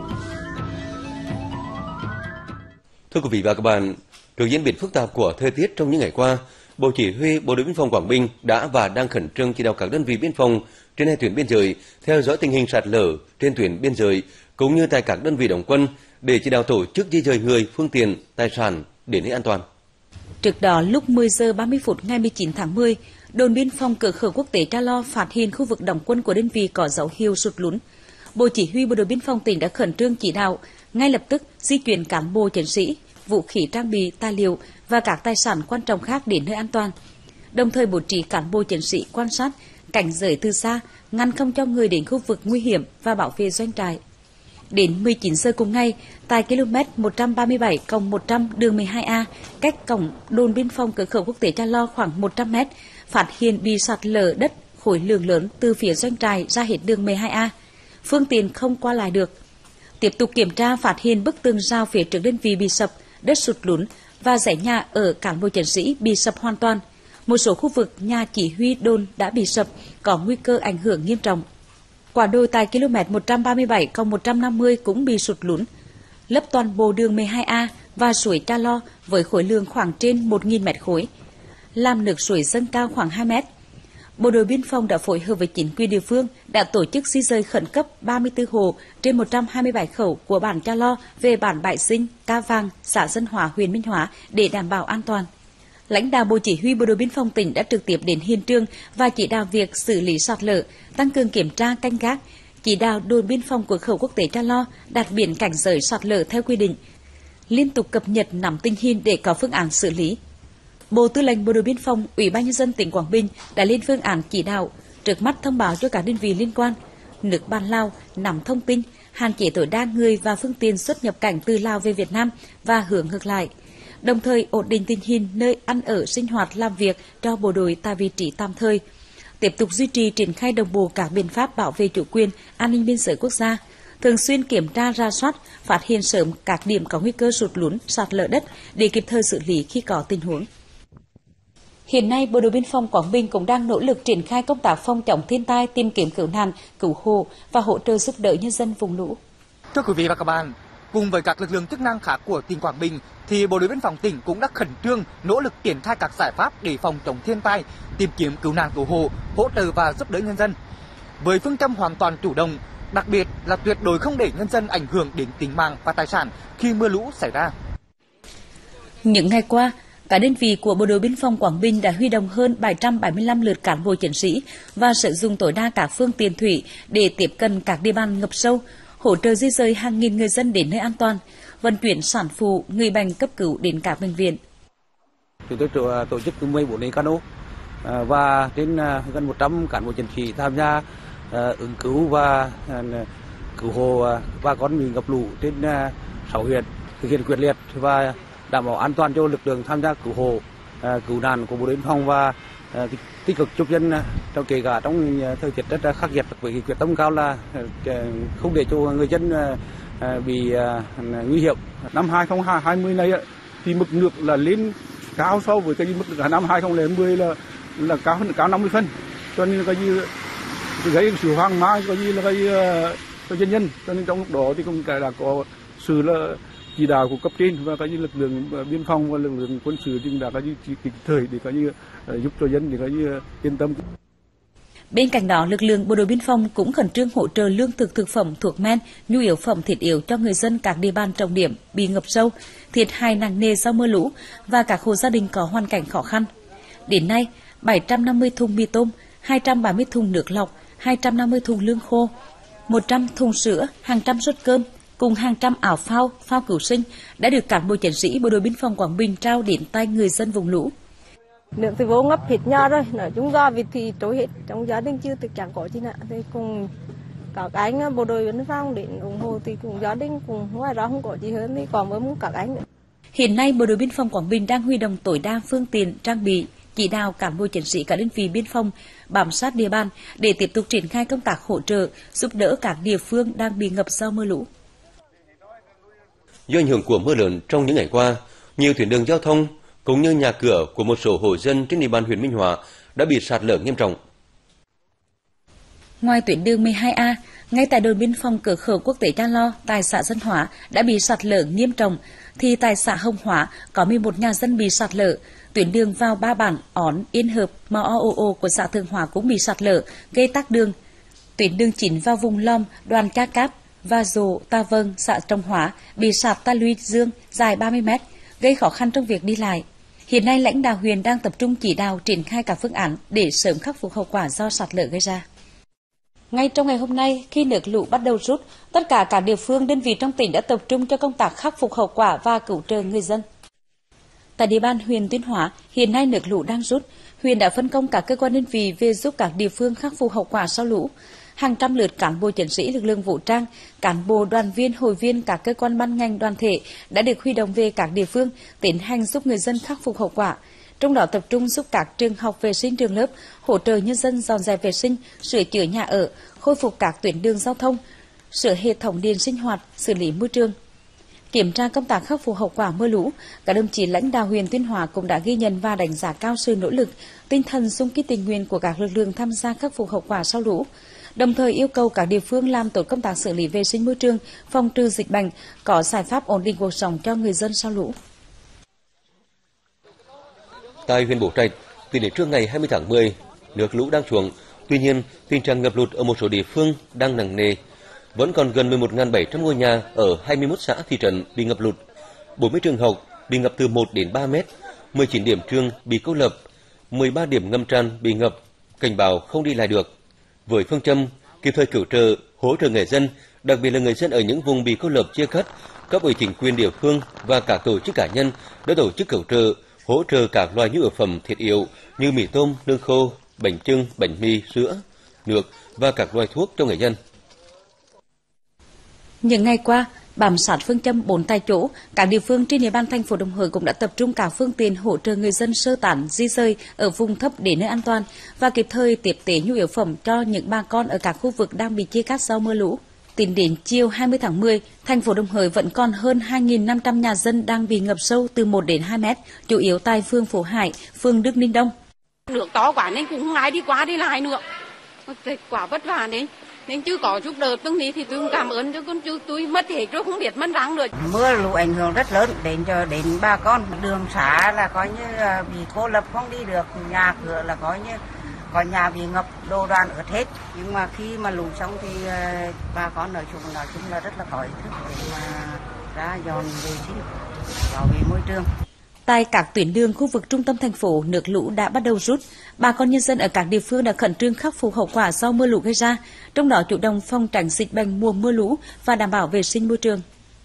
Thưa quý vị và các bạn, trước diễn biến phức tạp của thời tiết trong những ngày qua, Bộ Chỉ huy Bộ đội Biên phòng Quảng Bình đã và đang khẩn trương chỉ đạo các đơn vị biên phòng trên hai tuyến biên giới theo dõi tình hình sạt lở trên tuyến biên giới cũng như tại các đơn vị đóng quân để chỉ đạo tổ chức di dời người, phương tiện, tài sản đến nơi an toàn. Trước đó, lúc mười giờ ba mươi phút ngày mười chín tháng mười, đồn biên phòng cửa khẩu quốc tế Cha Lo phát hiện khu vực đóng quân của đơn vị có dấu hiệu sụt lún. Bộ Chỉ huy Bộ đội Biên phòng tỉnh đã khẩn trương chỉ đạo ngay lập tức di chuyển cán bộ chiến sĩ, vũ khí trang bị, tài liệu và các tài sản quan trọng khác đến nơi an toàn. Đồng thời bố trí cán bộ chiến sĩ quan sát, cảnh giới từ xa, ngăn không cho người đến khu vực nguy hiểm và bảo vệ doanh trại. Đến mười chín giờ cùng ngày, tại km một trăm ba mươi bảy cộng một trăm đường mười hai A, cách cổng đồn biên phòng cửa khẩu quốc tế Cha Lo khoảng một trăm mét, phát hiện bị sạt lở đất khối lượng lớn từ phía doanh trại ra hết đường mười hai A. Phương tiện không qua lại được. Tiếp tục kiểm tra, phát hiện bức tường rào phía trước đơn vị bị sập, đất sụt lún và dãy nhà ở cán bộ chiến sĩ bị sập hoàn toàn. Một số khu vực nhà chỉ huy đồn đã bị sập, có nguy cơ ảnh hưởng nghiêm trọng. Quả đồi tại km một trăm ba mươi bảy cộng một trăm năm mươi cũng bị sụt lún, lấp toàn bộ đường mười hai A và suối Cha Lo với khối lượng khoảng trên một nghìn mét khối, làm nước suối dâng cao khoảng hai mét. Bộ đội biên phòng đã phối hợp với chính quyền địa phương đã tổ chức di dời khẩn cấp ba mươi tư hộ trên một trăm hai mươi bảy khẩu của bản Cha Lo về bản Bãi Sinh, Ca Vàng, xã Dân Hóa, huyện Minh Hóa để đảm bảo an toàn. lãnh đạo Bộ Chỉ huy Bộ đội Biên phòng tỉnh đã trực tiếp đến hiện trường và chỉ đạo việc xử lý sạt lở, tăng cường kiểm tra canh gác, chỉ đạo đồn biên phòng cửa khẩu quốc tế Cha Lo đặt biển cảnh giới sạt lở theo quy định, liên tục cập nhật nắm tình hình để có phương án xử lý. Bộ Tư lệnh Bộ đội Biên phòng, Ủy ban nhân dân tỉnh Quảng Bình đã lên phương án chỉ đạo, trước mắt thông báo cho các đơn vị liên quan, nước bạn Lào nắm thông tin, hạn chế tối đa người và phương tiện xuất nhập cảnh từ Lào về Việt Nam và hướng ngược lại, đồng thời ổn định tình hình nơi ăn ở, sinh hoạt, làm việc cho bộ đội tại vị trí tạm thời, tiếp tục duy trì triển khai đồng bộ các biện pháp bảo vệ chủ quyền, an ninh biên giới quốc gia, thường xuyên kiểm tra rà soát, phát hiện sớm các điểm có nguy cơ sụt lún, sạt lở đất để kịp thời xử lý khi có tình huống. Hiện nay, Bộ đội Biên phòng Quảng Bình cũng đang nỗ lực triển khai công tác phòng chống thiên tai, tìm kiếm cứu nạn, cứu hộ và hỗ trợ giúp đỡ nhân dân vùng lũ. Thưa quý vị và các bạn, cùng với các lực lượng chức năng khác của tỉnh Quảng Bình, thì Bộ đội Biên phòng tỉnh cũng đã khẩn trương nỗ lực triển khai các giải pháp để phòng chống thiên tai, tìm kiếm cứu nạn cứu hộ, hỗ trợ và giúp đỡ nhân dân. Với phương châm hoàn toàn chủ động, đặc biệt là tuyệt đối không để nhân dân ảnh hưởng đến tính mạng và tài sản khi mưa lũ xảy ra. Những ngày qua, các đơn vị của Bộ đội Biên phòng Quảng Bình đã huy động hơn bảy trăm bảy mươi lăm lượt cán bộ chiến sĩ và sử dụng tối đa các phương tiện thủy để tiếp cận các địa bàn ngập sâu, hỗ trợ di dời hàng nghìn người dân đến nơi an toàn, vận chuyển sản phụ, người bệnh cấp cứu đến các bệnh viện. Chúng tôi tổ chức mười bốn cano và trên gần một trăm cán bộ chiến sĩ tham gia ứng cứu và cứu hộ bà con bị ngập lụt trên sáu huyện, thực hiện quyết liệt và đảm bảo an toàn cho lực lượng tham gia cứu hộ, cứu nạn của Bộ đội Biên phòng và tích cực giúp dân trong kể cả trong thời tiết rất khắc nghiệt, với quyết tâm cao là không để cho người dân bị nguy hiểm. Năm hai không hai không này thì mực nước là lên cao so với cái mức nước năm hai không không không là là cao hơn cao năm mươi phân, cho nên cái gì gây sự hoang mang, cái gì là cái cho dân nhân, cho nên trong lúc đó thì cũng cái là có sự là chỉ đạo của cấp trên và cái lực lượng biên phòng và lực lượng quân sự thì đã có kịp thời để có như giúp cho dân để có như yên tâm. Bên cạnh đó, lực lượng Bộ đội Biên phòng cũng khẩn trương hỗ trợ lương thực, thực phẩm, thuốc men, nhu yếu phẩm thiết yếu cho người dân các địa bàn trọng điểm bị ngập sâu, thiệt hại nặng nề do mưa lũ và các hộ gia đình có hoàn cảnh khó khăn. Đến nay, bảy trăm năm mươi thùng mì tôm, hai trăm ba mươi thùng nước lọc, hai trăm năm mươi thùng lương khô, một trăm thùng sữa, hàng trăm suất cơm cùng hàng trăm áo phao, phao cứu sinh đã được cán bộ chiến sĩ Bộ đội Biên phòng Quảng Bình trao đến tay người dân vùng lũ. Nước thì vô ngập hết nhà rồi, nói chung do việc thì trôi hết, trong gia đình chưa thực chẳng có gì nữa. Thì cùng các anh Bộ đội Biên phòng đến ủng hộ thì cùng gia đình cùng ngoài đó không có gì hơn thì còn với các anh nữa. Hiện nay, Bộ đội Biên phòng Quảng Bình đang huy động tối đa phương tiện, trang bị, chỉ đạo cán bộ chiến sĩ các đơn vị biên phòng bám sát địa bàn để tiếp tục triển khai công tác hỗ trợ, giúp đỡ các địa phương đang bị ngập do mưa lũ. Do ảnh hưởng của mưa lớn trong những ngày qua, nhiều tuyến đường giao thông cũng như nhà cửa của một số hộ dân trên địa bàn huyện Minh Hóa đã bị sạt lở nghiêm trọng. Ngoài tuyến đường mười hai A, ngay tại đồn biên phòng cửa khẩu quốc tế Cha Lo tại xã Dân Hóa đã bị sạt lở nghiêm trọng, thì tại xã Hồng Hóa có mười một nhà dân bị sạt lở. Tuyến đường vào ba bản Ón, Yên Hợp, Mò O O O của xã Thượng Hóa cũng bị sạt lở, gây tắc đường. Tuyến đường chính vào vùng Lom, đoàn Ca Cáp và Dồ, Ta Vâng, xã Trong Hóa bị sạt ta luy dương dài ba mươi mét, gây khó khăn trong việc đi lại. Hiện nay, lãnh đạo huyện đang tập trung chỉ đạo triển khai các phương án để sớm khắc phục hậu quả do sạt lở gây ra. Ngay trong ngày hôm nay, khi nước lũ bắt đầu rút, tất cả các địa phương, đơn vị trong tỉnh đã tập trung cho công tác khắc phục hậu quả và cứu trợ người dân. Tại địa bàn huyện Tuyên Hóa, hiện nay nước lũ đang rút, huyện đã phân công các cơ quan đơn vị về giúp các địa phương khắc phục hậu quả sau lũ. Hàng trăm lượt cán bộ chiến sĩ lực lượng vũ trang, cán bộ đoàn viên, hội viên các cơ quan ban ngành đoàn thể đã được huy động về các địa phương tiến hành giúp người dân khắc phục hậu quả. Trong đó tập trung giúp các trường học vệ sinh trường lớp, hỗ trợ nhân dân dọn dẹp vệ sinh, sửa chữa nhà ở, khôi phục các tuyến đường giao thông, sửa hệ thống điện sinh hoạt, xử lý môi trường. Kiểm tra công tác khắc phục hậu quả mưa lũ, các đồng chí lãnh đạo huyện Tuyên Hóa cũng đã ghi nhận và đánh giá cao sự nỗ lực, tinh thần xung kích tình nguyện của các lực lượng tham gia khắc phục hậu quả sau lũ. Đồng thời yêu cầu các địa phương làm tốt công tác xử lý vệ sinh môi trường, phòng trừ dịch bệnh, có giải pháp ổn định cuộc sống cho người dân sau lũ. Tại huyện Bố Trạch, tính đến trưa ngày hai mươi tháng mười, nước lũ đang xuống. Tuy nhiên, tình trạng ngập lụt ở một số địa phương đang nặng nề. Vẫn còn gần mười một nghìn bảy trăm ngôi nhà ở hai mươi mốt xã thị trấn bị ngập lụt, bốn mươi trường học bị ngập từ một đến ba mét, mười chín điểm trường bị cô lập, mười ba điểm ngầm tràn bị ngập, cảnh báo không đi lại được. Với phương châm kịp thời cứu trợ, hỗ trợ người dân, đặc biệt là người dân ở những vùng bị cô lập chia cắt, cấp ủy chính quyền địa phương và các tổ chức cá nhân đã tổ chức cứu trợ, hỗ trợ các loại nhu yếu phẩm thiết yếu như mì tôm, lương khô, bánh chưng, bánh mì, sữa, nước và các loại thuốc cho người dân. Những ngày qua, bám sát phương châm bốn tại chỗ, các địa phương trên địa bàn thành phố Đồng Hới cũng đã tập trung các phương tiện hỗ trợ người dân sơ tán di dời ở vùng thấp đến nơi an toàn và kịp thời tiếp tế nhu yếu phẩm cho những bà con ở các khu vực đang bị chia cắt do mưa lũ. Tính đến chiều hai mươi tháng mười, thành phố Đồng Hới vẫn còn hơn hai nghìn năm trăm nhà dân đang bị ngập sâu từ một đến hai mét, chủ yếu tại phường Phú Hải, phường Đức Ninh Đông. Nước to quá nên cũng không ai đi qua đi lại nữa, quá vất vả nên nên chưa có giúp đỡ từng ní thì tôi cảm ơn cho con chú tôi mất hết rồi không biết mất răng được. Mưa lũ ảnh hưởng rất lớn đến cho đến bà con, đường xá là coi như bị cô lập không đi được, nhà cửa là coi như có nhà bị ngập, đồ đạc ướt hết. Nhưng mà khi mà lũ xong thì bà con nói chung nói chung là rất là có ý thức để mà ra dọn vệ sinh, bảo vệ môi trường. Tại các tuyến đường khu vực trung tâm thành phố, nước lũ đã bắt đầu rút. Bà con nhân dân ở các địa phương đã khẩn trương khắc phục hậu quả do mưa lũ gây ra, trong đó chủ động phòng tránh dịch bệnh mùa mưa lũ và đảm bảo vệ sinh môi trường.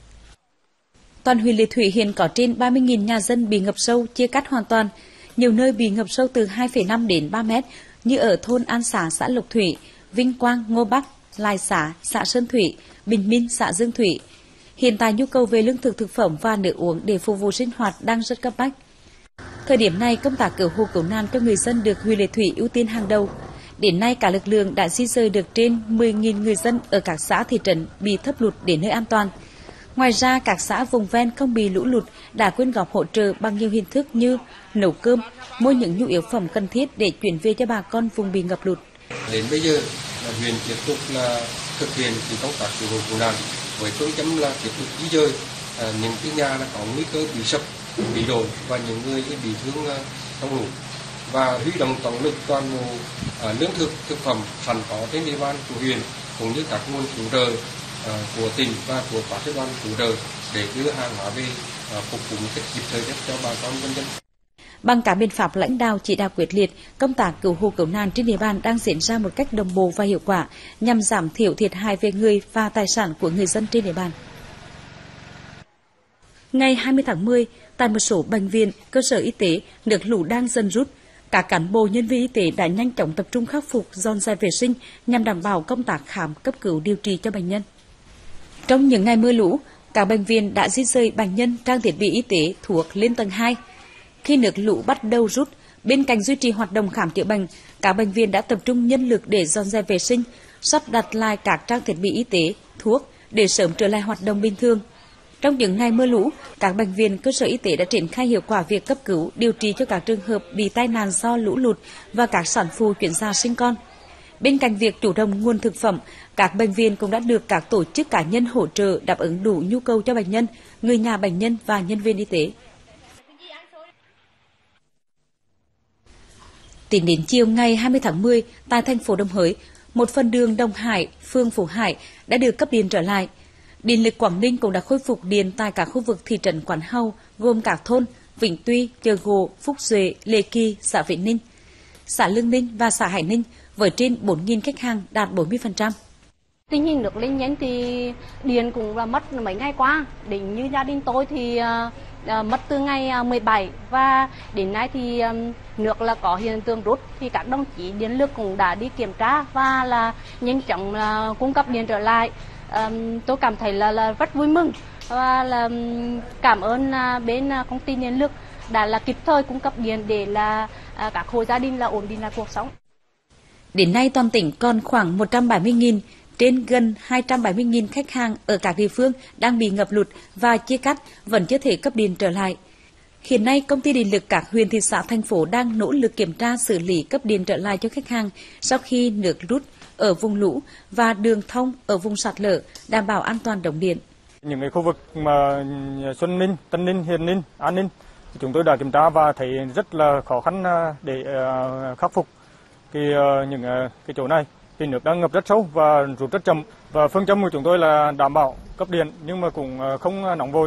Toàn huyện Lệ Thủy hiện có trên ba mươi nghìn nhà dân bị ngập sâu, chia cắt hoàn toàn. Nhiều nơi bị ngập sâu từ hai phẩy năm đến ba mét, như ở thôn An Xá, xã Lộc Thủy, Vinh Quang, Ngô Bắc, Lai Xá, xã Sơn Thủy, Bình Minh, xã Dương Thủy. Hiện tại nhu cầu về lương thực thực phẩm và nước uống để phục vụ sinh hoạt đang rất cấp bách. Thời điểm này, công tác cứu hộ cứu nạn cho người dân được huyện Lệ Thủy ưu tiên hàng đầu. Đến nay, cả lực lượng đã di dời được trên mười nghìn người dân ở các xã thị trấn bị thấp lụt đến nơi an toàn. Ngoài ra, các xã vùng ven không bị lũ lụt đã quyên góp hỗ trợ bằng nhiều hình thức như nấu cơm, mua những nhu yếu phẩm cần thiết để chuyển về cho bà con vùng bị ngập lụt. Đến bây giờ, huyện tiếp tục là thực hiện công tác cứu hộ cứu nạn với phương châm là tiếp tục di dời à, những cái nhà là có nguy cơ bị sập, bị đổ và những người bị thương à, trong lũ, và huy động tổng lực toàn bộ à, lương thực thực phẩm sẵn có trên địa bàn của huyện cũng như các nguồn cứu trợ à, của tỉnh và của các cơ quan cứu trợ để đưa hàng hóa về à, phục vụ một cách kịp thời nhất cho bà con nhân dân. Bằng các biện pháp lãnh đạo chỉ đạo quyết liệt, công tác cứu hộ cứu nạn trên địa bàn đang diễn ra một cách đồng bộ và hiệu quả nhằm giảm thiểu thiệt hại về người và tài sản của người dân trên địa bàn. Ngày hai mươi tháng mười, tại một số bệnh viện, cơ sở y tế, nước lũ đang dần rút. Các cán bộ nhân viên y tế đã nhanh chóng tập trung khắc phục, dọn dẹp vệ sinh nhằm đảm bảo công tác khám, cấp cứu, điều trị cho bệnh nhân. Trong những ngày mưa lũ, các bệnh viện đã di dời bệnh nhân, trang thiết bị y tế, thuốc lên tầng hai. Khi nước lũ bắt đầu rút, bên cạnh duy trì hoạt động khám chữa bệnh, các bệnh viện đã tập trung nhân lực để dọn dẹp vệ sinh, sắp đặt lại các trang thiết bị y tế, thuốc để sớm trở lại hoạt động bình thường. Trong những ngày mưa lũ, các bệnh viện, cơ sở y tế đã triển khai hiệu quả việc cấp cứu, điều trị cho các trường hợp bị tai nạn do lũ lụt và các sản phụ chuyển gia sinh con. Bên cạnh việc chủ động nguồn thực phẩm, các bệnh viện cũng đã được các tổ chức cá nhân hỗ trợ đáp ứng đủ nhu cầu cho bệnh nhân, người nhà bệnh nhân và nhân viên y tế. Tính đến chiều ngày hai mươi tháng mười, tại thành phố Đồng Hới, một phần đường Đồng Hải, phường Phú Hải đã được cấp điện trở lại. Điện lực Quảng Ninh cũng đã khôi phục điện tại các khu vực thị trấn Quán Hầu, gồm các thôn Vĩnh Tuy, Chợ Gỗ, Phúc Duệ, Lê Kỳ, xã Vĩnh Ninh, xã Lương Ninh và xã Hải Ninh với trên bốn nghìn khách hàng đạt bốn mươi phần trăm. Tình hình nước lên nhanh thì điện cũng là mất mấy ngày qua. Đến như gia đình tôi thì uh, mất từ ngày mười bảy và đến nay thì um, nước là có hiện tượng rút, thì các đồng chí điện lực cũng đã đi kiểm tra và là nhanh chóng uh, cung cấp điện trở lại. Um, tôi cảm thấy là, là rất vui mừng và là um, cảm ơn uh, bên uh, công ty điện lực đã là kịp thời cung cấp điện để là uh, các hộ gia đình là ổn định lại cuộc sống. Đến nay toàn tỉnh còn khoảng một trăm bảy mươi nghìn trên gần hai trăm bảy mươi nghìn khách hàng ở các địa phương đang bị ngập lụt và chia cắt vẫn chưa thể cấp điện trở lại. Hiện nay, công ty điện lực các huyện, thị xã, thành phố đang nỗ lực kiểm tra xử lý cấp điện trở lại cho khách hàng sau khi nước rút ở vùng lũ và đường thông ở vùng sạt lở, đảm bảo an toàn đồng điện. Những cái khu vực mà Xuân Ninh, Tân Ninh, Hiền Ninh, An Ninh chúng tôi đã kiểm tra và thấy rất là khó khăn để uh, khắc phục cái uh, những uh, cái chỗ này. Thì nước đang ngập rất sâu và rút rất chậm, và phương châm của chúng tôi là đảm bảo cấp điện nhưng mà cũng uh, không nóng vội,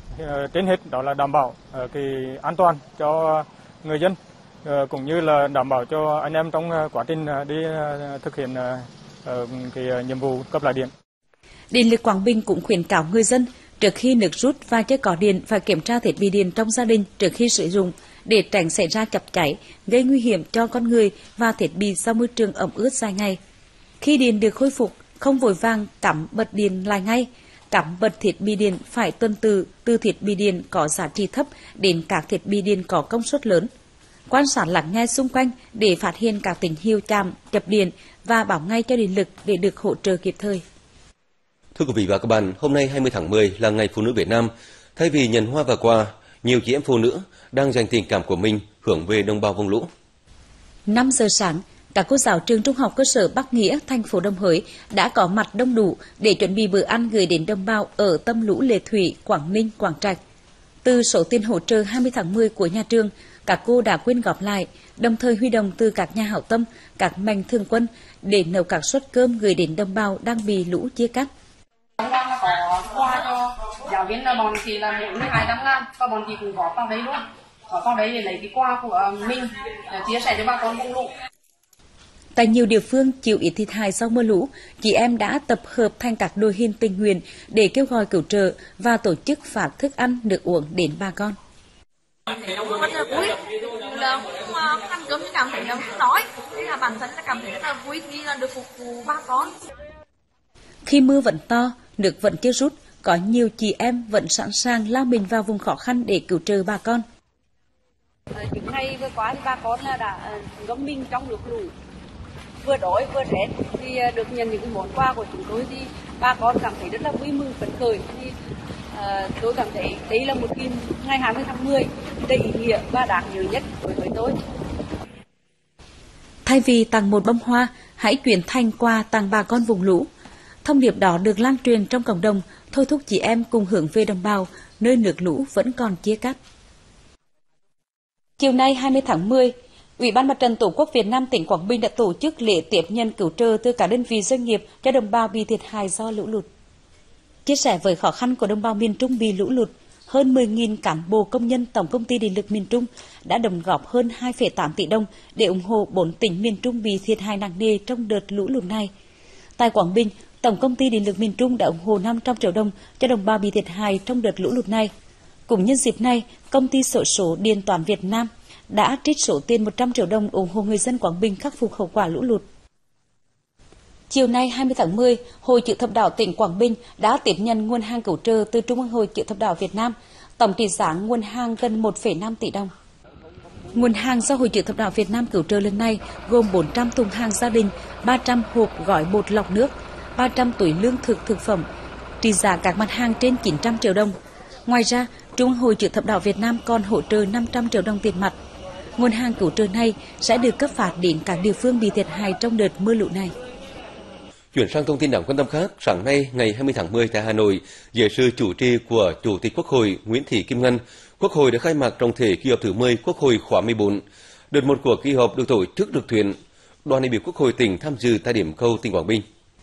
trên hết đó là đảm bảo cái an toàn cho người dân, cũng như là đảm bảo cho anh em trong quá trình đi thực hiện cái nhiệm vụ cấp lại điện. Điện lực Quảng Bình cũng khuyến cáo người dân trước khi nước rút và chưa có điện phải kiểm tra thiết bị điện trong gia đình trước khi sử dụng để tránh xảy ra chập cháy, gây nguy hiểm cho con người và thiết bị do môi trường ẩm ướt dài ngày. Khi điện được khôi phục, không vội vàng cắm bật điện lại ngay. Cắm bật thiết bị điện phải tuần tự từ thiết bị điện có giá trị thấp đến các thiết bị điện có công suất lớn. Quan sát lắng nghe xung quanh để phát hiện các tín hiệu chạm, chập điện và báo ngay cho điện lực để được hỗ trợ kịp thời. Thưa quý vị và các bạn, hôm nay hai mươi tháng mười là Ngày Phụ nữ Việt Nam. Thay vì nhận hoa và quà, nhiều chị em phụ nữ đang dành tình cảm của mình hướng về đồng bào vùng lũ. năm giờ sáng, các cô giáo trường Trung học cơ sở Bắc Nghĩa, thành phố Đồng Hới đã có mặt đông đủ để chuẩn bị bữa ăn gửi đến đồng bào ở tâm lũ Lệ Thủy, Quảng Ninh, Quảng Trạch. Từ số tiền hỗ trợ hai mươi tháng mười của nhà trường, các cô đã quyên góp lại, đồng thời huy động từ các nhà hảo tâm, các mạnh thường quân để nấu các suất cơm gửi đến đồng bào đang bị lũ chia cắt. Hôm qua có quà cho giáo viên là bọn chị là mỗi người hai trăm ngàn và bọn chị cũng góp vào đấy luôn, góp vào đấy để lấy cái quà của mình để chia sẻ cho bà con vùng lũ. Tại nhiều địa phương chịu ít thiệt hại sau mưa lũ, chị em đã tập hợp thành các đội hình tình nguyện để kêu gọi cứu trợ và tổ chức phát thức ăn, nước uống đến bà con. Rất là vui, là cũng ăn cơm thì cảm thấy là cũng đói, thế là bản thân là cảm thấy rất là vui khi là được phục vụ bà con. Khi mưa vẫn to, nước vẫn chưa rút, có nhiều chị em vẫn sẵn sàng lao mình vào vùng khó khăn để cứu trợ bà con. Những ngày vừa qua thì bà con là đã gom mình trong nước lũ, vừa đói vừa rét, thì được nhận những món quà của chúng tôi thì bà con cảm thấy rất là vui mừng phấn khởi. Thì uh, tôi cảm thấy đây là một cái ngày hai mươi tháng mười đầy ý nghĩa và đáng nhớ nhất đối với tôi. Thay vì tặng một bông hoa, hãy chuyển thành quà tặng bà con vùng lũ. Thông điệp đó được lan truyền trong cộng đồng, thôi thúc chị em cùng hướng về đồng bào, nơi nước lũ vẫn còn chia cắt. Chiều nay hai mươi tháng mười, Ủy ban Mặt trận Tổ quốc Việt Nam tỉnh Quảng Bình đã tổ chức lễ tiếp nhận cứu trợ từ các đơn vị doanh nghiệp cho đồng bào bị thiệt hại do lũ lụt. Chia sẻ với khó khăn của đồng bào miền Trung bị lũ lụt, hơn mười nghìn cán bộ công nhân Tổng công ty Điện lực miền Trung đã đóng góp hơn hai phẩy tám tỷ đồng để ủng hộ bốn tỉnh miền Trung bị thiệt hại nặng nề trong đợt lũ lụt này. Tại Quảng Bình, Tổng công ty Điện lực miền Trung đã ủng hộ năm trăm triệu đồng cho đồng bào bị thiệt hại trong đợt lũ lụt này. Cũng nhân dịp này, công ty xổ số Điện toán Việt Nam đã trích số tiền một trăm triệu đồng ủng hộ người dân Quảng Bình khắc phục hậu quả lũ lụt. Chiều nay hai mươi tháng mười, Hội Chữ thập đỏ tỉnh Quảng Bình đã tiếp nhận nguồn hàng cứu trợ từ Trung ương Hội Chữ thập đỏ Việt Nam, tổng trị giá nguồn hàng gần một phẩy năm tỷ đồng. Nguồn hàng do Hội Chữ thập đỏ Việt Nam cứu trợ lần này gồm bốn trăm thùng hàng gia đình, ba trăm hộp gói bột lọc nước, ba trăm túi lương thực thực phẩm, trị giá các mặt hàng trên chín trăm triệu đồng. Ngoài ra, Trung ương Hội Chữ thập đỏ Việt Nam còn hỗ trợ năm trăm triệu đồng tiền mặt. Nguồn hàng cứu trợ này sẽ được cấp phát đến các địa phương bị thiệt hại trong đợt mưa lũ này. Chuyển sang thông tin đáng quan tâm khác, sáng nay ngày hai mươi tháng mười tại Hà Nội, dưới sự chủ trì của Chủ tịch Quốc hội Nguyễn Thị Kim Ngân, Quốc hội đã khai mạc trọng thể kỳ họp thứ mười Quốc hội khóa mười bốn. Đợt một của kỳ họp được tổ chức trực tuyến. Đoàn đại biểu Quốc hội tỉnh tham dự tại điểm cầu tỉnh Quảng Bình.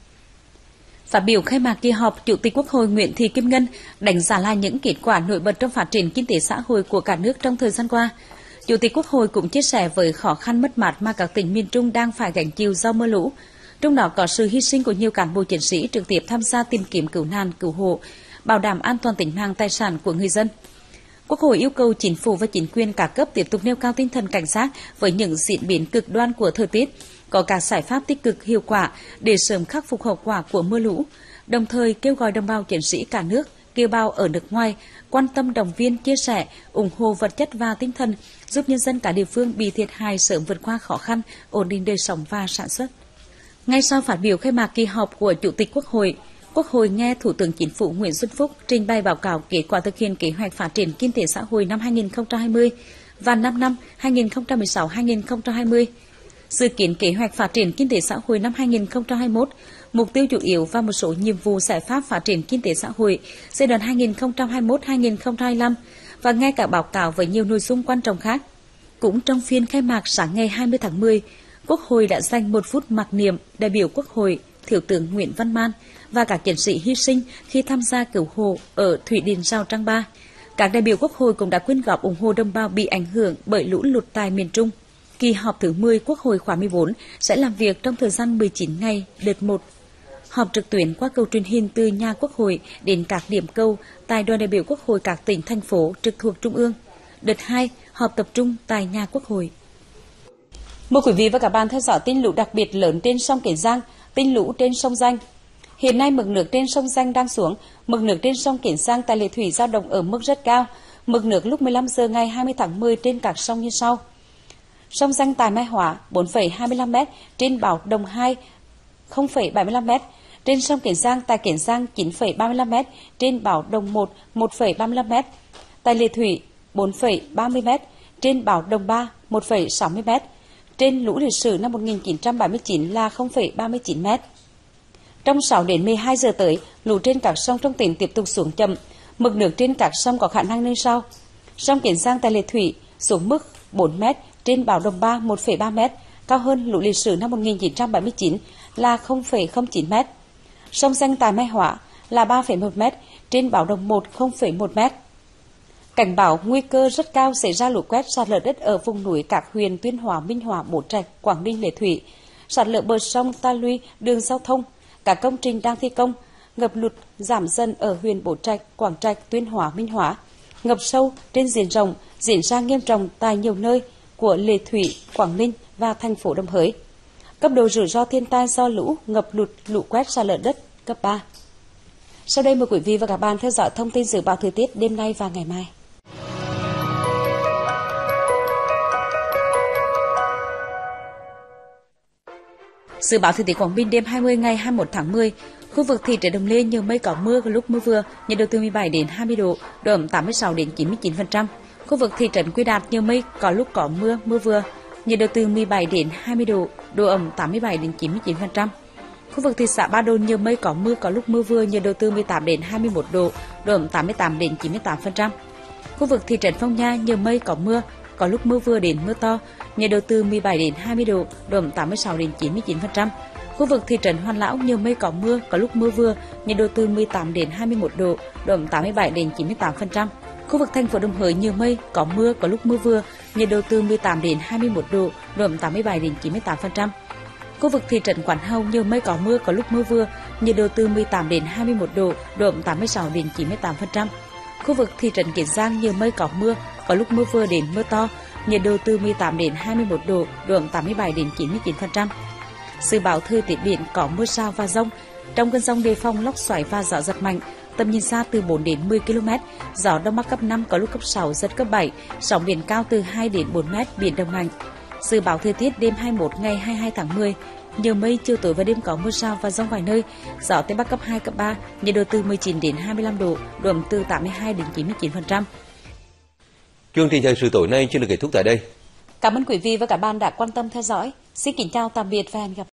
Phát biểu khai mạc kỳ họp, Chủ tịch Quốc hội Nguyễn Thị Kim Ngân đánh giá lại những kết quả nổi bật trong phát triển kinh tế xã hội của cả nước trong thời gian qua. Chủ tịch Quốc hội cũng chia sẻ với khó khăn mất mát mà các tỉnh miền Trung đang phải gánh chịu do mưa lũ. Trong đó có sự hy sinh của nhiều cán bộ chiến sĩ trực tiếp tham gia tìm kiếm cứu nạn, cứu hộ, bảo đảm an toàn tính mạng tài sản của người dân. Quốc hội yêu cầu chính phủ và chính quyền các cấp tiếp tục nêu cao tinh thần cảnh giác với những diễn biến cực đoan của thời tiết, có các giải pháp tích cực hiệu quả để sớm khắc phục hậu quả của mưa lũ, đồng thời kêu gọi đồng bào chiến sĩ cả nước, kiều bào ở nước ngoài quan tâm động viên, chia sẻ, ủng hộ vật chất và tinh thần, giúp nhân dân cả địa phương bị thiệt hại sớm vượt qua khó khăn, ổn định đời sống và sản xuất. Ngay sau phát biểu khai mạc kỳ họp của Chủ tịch Quốc hội, Quốc hội nghe Thủ tướng Chính phủ Nguyễn Xuân Phúc trình bày báo cáo kết quả thực hiện kế hoạch phát triển kinh tế xã hội năm hai nghìn không trăm hai mươi và năm năm hai nghìn không trăm mười sáu đến hai nghìn không trăm hai mươi. Dự kiến kế hoạch phát triển kinh tế xã hội năm hai nghìn không trăm hai mươi mốt, mục tiêu chủ yếu và một số nhiệm vụ giải pháp phát triển kinh tế xã hội giai đoạn hai nghìn không trăm hai mươi mốt đến hai nghìn không trăm hai mươi lăm và nghe cả báo cáo với nhiều nội dung quan trọng khác. Cũng trong phiên khai mạc sáng ngày hai mươi tháng mười, Quốc hội đã dành một phút mặc niệm đại biểu Quốc hội Thiếu tướng Nguyễn Văn Man và các chiến sĩ hy sinh khi tham gia cứu hộ ở Thủy điện Rào Trăng Ba. Các đại biểu Quốc hội cũng đã quyên góp ủng hộ đồng bào bị ảnh hưởng bởi lũ lụt tại miền Trung. Kỳ họp thứ mười Quốc hội khóa mười bốn sẽ làm việc trong thời gian mười chín ngày, đợt một. Họp trực tuyến qua cầu truyền hình từ nhà Quốc hội đến các điểm cầu tại đoàn đại biểu Quốc hội các tỉnh, thành phố trực thuộc Trung ương. Đợt hai, họp tập trung tại nhà Quốc hội. Mời quý vị và các bạn theo dõi tin lũ đặc biệt lớn trên sông Kiến Giang, tin lũ trên sông Danh. Hiện nay mực nước trên sông Danh đang xuống, mực nước trên sông Kiến Giang tại Lệ Thủy dao động ở mức rất cao. Mực nước lúc mười lăm giờ ngày hai mươi tháng mười trên các sông như sau: sông Danh tại Mai Hóa bốn phẩy hai mươi lăm mét, trên báo động hai không phẩy bảy mươi lăm mét. Trên sông Kiến Giang tại Kiến Giang chín phẩy ba mươi lăm mét, trên báo động một một phẩy ba mươi lăm mét. Tại Lệ Thủy bốn phẩy ba mươi mét, trên báo động ba một phẩy sáu mươi mét. Trên lũ lịch sử năm một nghìn chín trăm bảy mươi chín là không phẩy ba mươi chín mét. Trong sáu đến mười hai giờ tới, lũ trên các sông trong tỉnh tiếp tục xuống chậm. Mực nước trên các sông có khả năng lên sau. Sông Kiến Giang tại Lệ Thủy xuống mức bốn mét, trên báo động ba một phẩy ba mét, cao hơn lũ lịch sử năm một nghìn chín trăm bảy mươi chín là không phẩy không chín mét. Sông Danh tại Mai Hóa là ba phẩy một mét, trên báo động một không phẩy một mét. Cảnh báo nguy cơ rất cao xảy ra lũ quét, sạt lở đất ở vùng núi các huyện Tuyên Hóa, Minh Hóa, Bố Trạch, Quảng Ninh, Lệ Thủy, sạt lở bờ sông ta luy, đường giao thông, các công trình đang thi công, ngập lụt giảm dần ở huyện Bố Trạch, Quảng Trạch, Tuyên Hóa, Minh Hóa, ngập sâu trên diện rộng diễn ra nghiêm trọng tại nhiều nơi của Lệ Thủy, Quảng Ninh và thành phố Đồng Hới. Cấp độ rủi ro thiên tai do lũ, ngập lụt, lũ quét, sạt lở đất cấp ba. Sau đây mời quý vị và các bạn theo dõi thông tin dự báo thời tiết đêm nay và ngày mai. Dự báo thời tiết Quảng Bình đêm hai mươi ngày hai mươi mốt tháng mười, khu vực thị trấn Đồng Lê nhiều mây có mưa, có lúc mưa vừa, nhiệt độ từ mười bảy đến hai mươi độ, độ ẩm tám mươi sáu đến chín mươi chín phần trăm. Khu vực thị trấn Quy Đạt nhiều mây có lúc có mưa, mưa vừa, nhiệt độ từ mười bảy đến hai mươi độ, độ ẩm tám mươi bảy đến chín mươi chín phần trăm. Khu vực thị xã Ba Đồn nhiều mây có mưa, có lúc mưa vừa, nhiệt độ từ mười tám đến hai mươi mốt độ, độ ẩm tám mươi tám đến chín mươi tám phần trăm. Khu vực thị trấn Phong Nha nhiều mây có mưa, có lúc mưa vừa đến mưa to, nhiệt độ từ mười bảy đến hai mươi độ, độ ẩm tám mươi sáu đến chín mươi chín phần trăm. Khu vực thị trấn Hoàn Lão nhiều mây có mưa, có lúc mưa vừa, nhiệt độ từ mười tám đến hai mươi mốt độ, độ ẩm tám mươi bảy đến chín mươi tám phần trăm. Khu vực thành phố Đồng Hới nhiều mây, có mưa, có lúc mưa vừa, nhiệt độ từ mười tám đến hai mươi mốt độ, độ ẩm tám mươi bảy đến chín mươi tám phần trăm. Khu vực thị trấn Quán Hầu nhiều mây có mưa, có lúc mưa vừa, nhiệt độ từ mười tám đến hai mươi mốt độ, độ ẩm tám mươi sáu đến chín mươi tám phần trăm. Khu vực thị trấn Kiến Giang nhiều mây có mưa, có lúc mưa vừa đến mưa to, nhiệt độ từ mười tám đến hai mươi mốt độ, độ ẩm tám mươi bảy đến chín mươi chín phần trăm. Dự báo thời tiết biển có mưa rào và dông, trong cơn dông đề phòng lốc xoáy và gió giật mạnh, tầm nhìn xa từ bốn đến mười ki lô mét, gió đông bắc cấp năm có lúc cấp sáu, giật cấp bảy, sóng biển cao từ hai đến bốn mét, biển động mạnh. Dự báo thời tiết đêm hai mươi mốt ngày hai mươi hai tháng mười, nhiều mây, chiều tối và đêm có mưa rào và dông vài nơi, gió tây bắc cấp hai, cấp ba, nhiệt độ từ mười chín đến hai mươi lăm độ, độ ẩm từ tám mươi hai đến chín mươi chín phần trăm. Chương trình thời sự tối nay chưa được kết thúc tại đây. Cảm ơn quý vị và các bạn đã quan tâm theo dõi. Xin kính chào tạm biệt và hẹn gặp lại.